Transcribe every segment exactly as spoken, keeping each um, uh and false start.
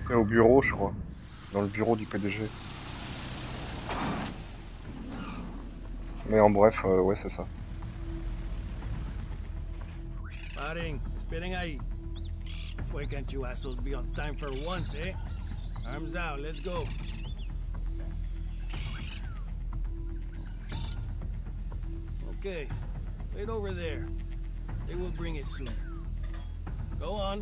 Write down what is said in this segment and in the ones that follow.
C'est au bureau, je crois. Dans le bureau du P D G. Mais en bref, euh, ouais, c'est ça. Paring, esperen ahí. Why can't you assholes be on time for once, eh? Arms out, let's go. Okay, wait over there. They will bring it soon. Go on.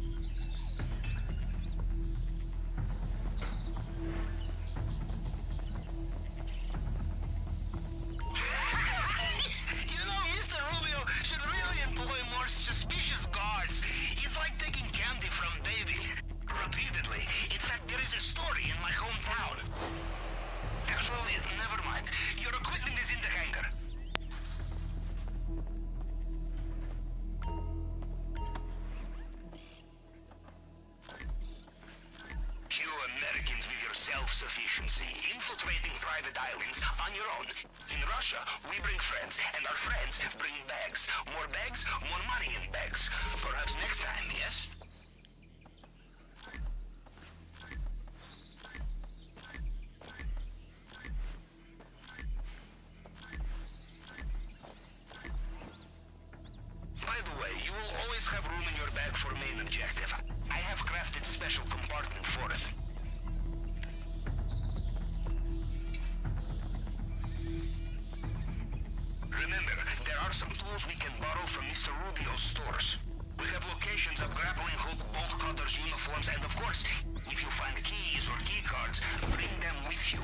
You know, Mister Rubio should really employ more suspicious guards. It's like taking candy from baby. Repeatedly. In fact, there is a story in my hometown. Actually, never mind. Your equipment is in the hangar. You Americans with your self-sufficiency, infiltrating private islands on your own. In Russia, we bring friends, and our friends bring bags. More bags, more money in bags. Perhaps next time, yes? By the way, you will always have room in your bag for main objective. I have crafted special compartment for us. Remember, there are some tools we can borrow from Mister Rubio's stores. We have locations of grappling hook, bolt cutters, uniforms, and of course, if you find keys or key cards, bring them with you.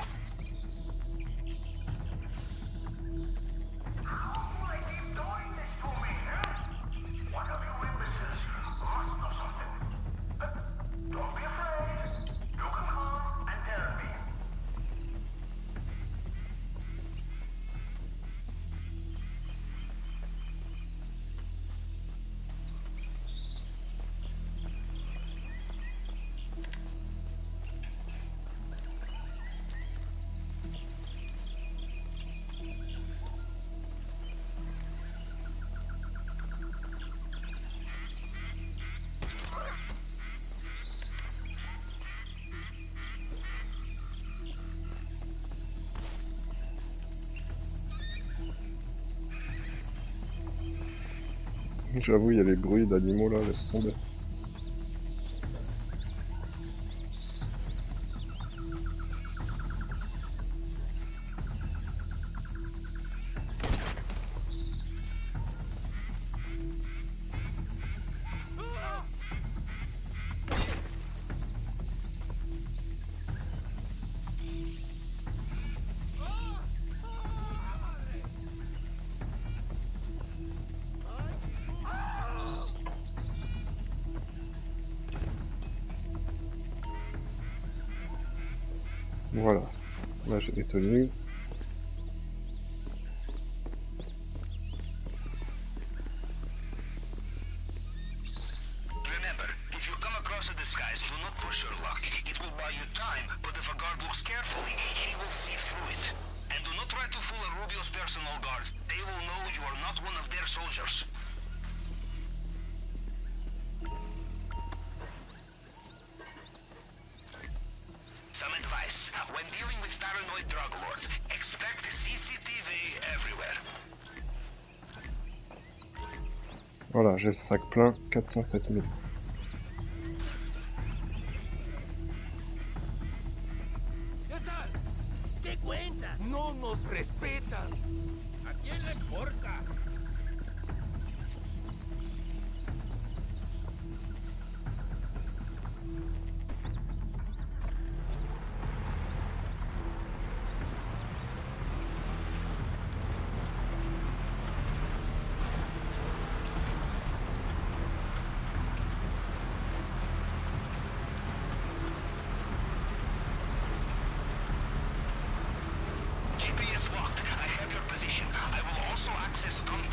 J'avoue, il y a les bruits d'animaux là, laisse tomber. Voilà, là j'ai des tenues. Remember, if you come across a disguise, do not push your luck. It will buy you time, but if a guard looks carefully, he will see through it. And do not try to fool a Rubio's personal guards. They will know you are not one of their soldiers. Some advice. When dealing with paranoid drug lords, expect C C T V everywhere. Voilà, j'ai le sac plein, quatre cent sept mille. ¿Qué tal? ¿Qué cuenta? No nos respetan. ¿A quién le importa? G P S locked. I have your position. I will also access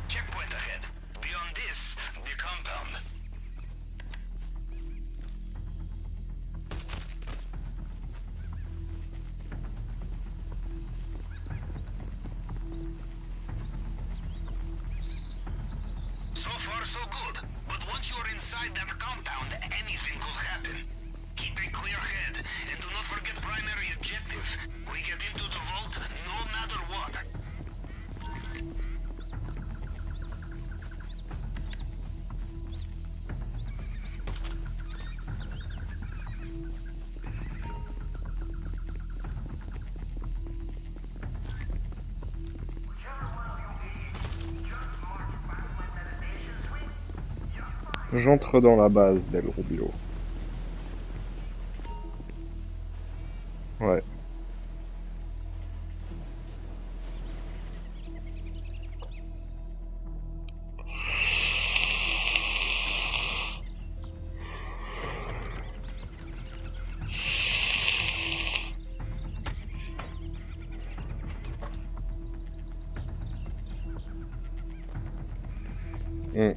Checkpoint ahead. Beyond this, the compound. So far, so good. But once you're inside that compound, anything could happen. Keep a clear head, and do not forget primary objective. We get into the vault no matter what. J'entre dans la base d'El Rubio. Ouais. Mm.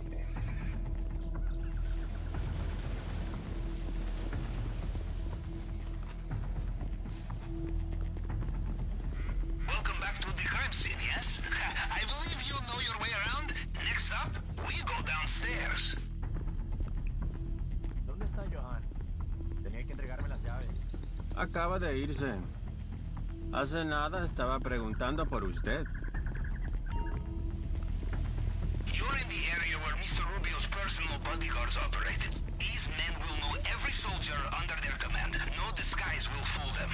Welcome back to the crime scene, yes? I believe you know your way around. Next up, we go downstairs. ¿Dónde está Johan? Tenía que entregarme las llaves. Acaba de irse. Hace nada estaba preguntando por usted. You're in the area where Mister Rubio's personal bodyguards operate. These men will know every soldier under their command. No disguise will fool them.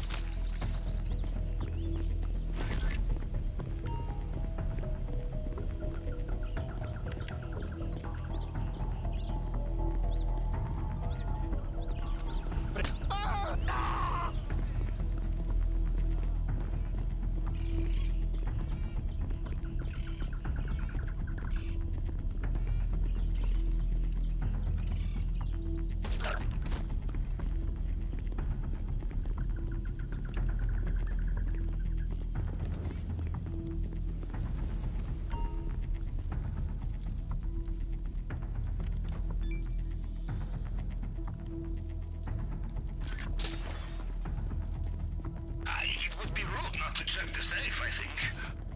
It would be rude not to check the safe, I think.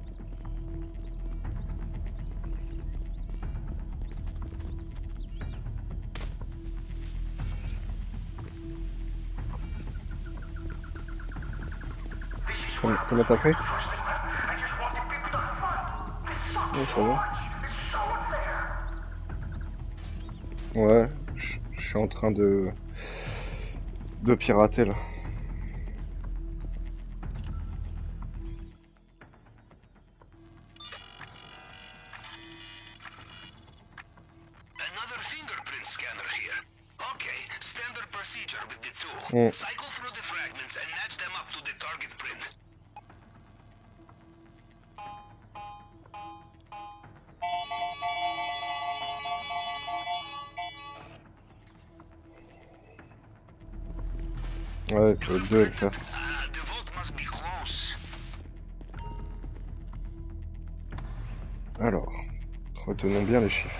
Com- Comment t'as fait? Ouais, ça va. Ouais, je je suis en train de de pirater là. Another fingerprint scanner here. Okay, standard procedure with the tool. Mm. Cycle through the fragments and match them up to the target print. Ouais, c'est le deux à le faire. Ah, the vault must be close. Alors, retenons bien les chiffres.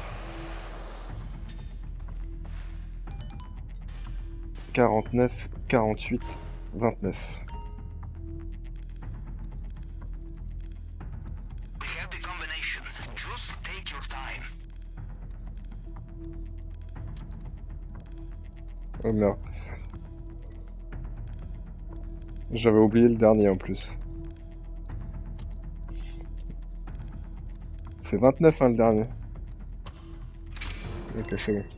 quarante-neuf, quarante-huit, vingt-neuf. We have the combination. Just take your time. Oh merde. J'avais oublié le dernier en plus. C'est vingt-neuf hein, le dernier. Ok, c'est bon.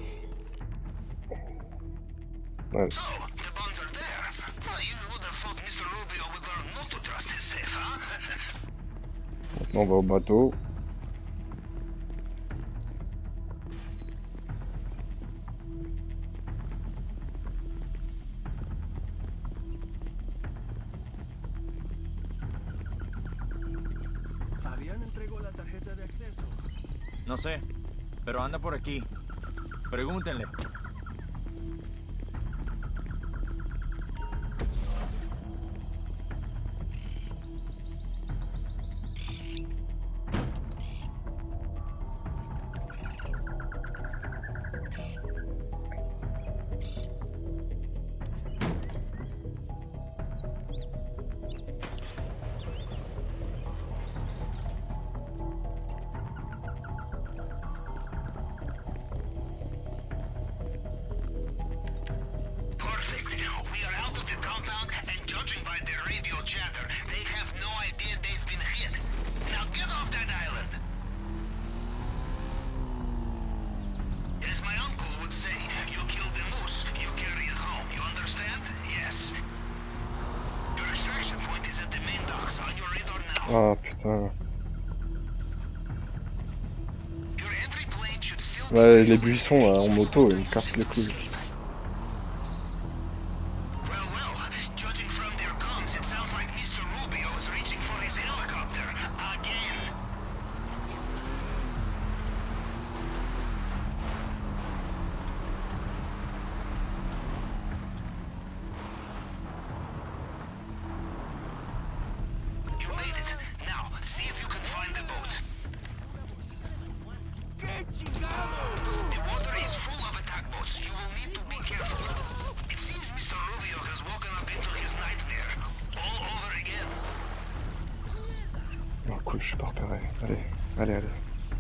Ouais. So, the bonds are there. Well, you would have thought Mister Rubio would learn not to trust his safe, huh? Maintenant on va au bateau. Fabián entregó la tarjeta de acceso. No sé, pero anda por aquí. Pregúntenle. Ah putain. Ouais, les buissons là, en moto, ils me cassent les couilles. Cool, je suis pas repéré. Allez, allez, allez.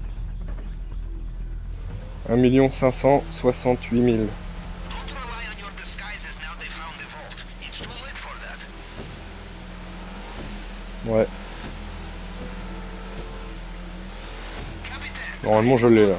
un million cinq cent soixante-huit mille. Ouais. Normalement, je l'ai là.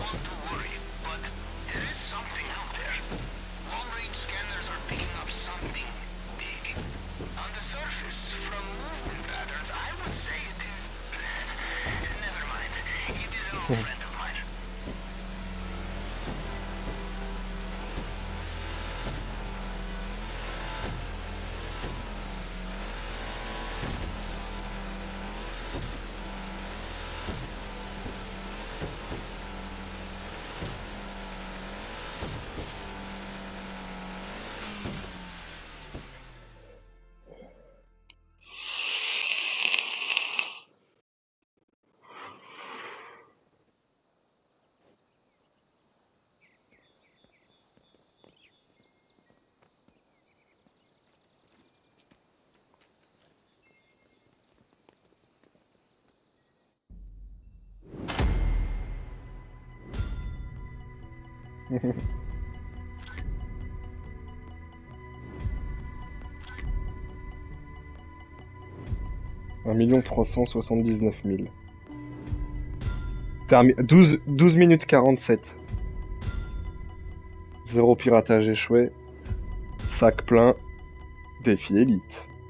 un million trois cent soixante-dix-neuf mille. Termi douze, douze minutes quarante-sept. Zéro piratage échoué. Sac plein. Défi élite.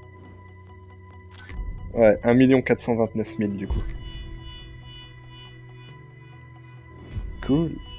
Ouais, un million quatre cent vingt-neuf mille du coup. Cool.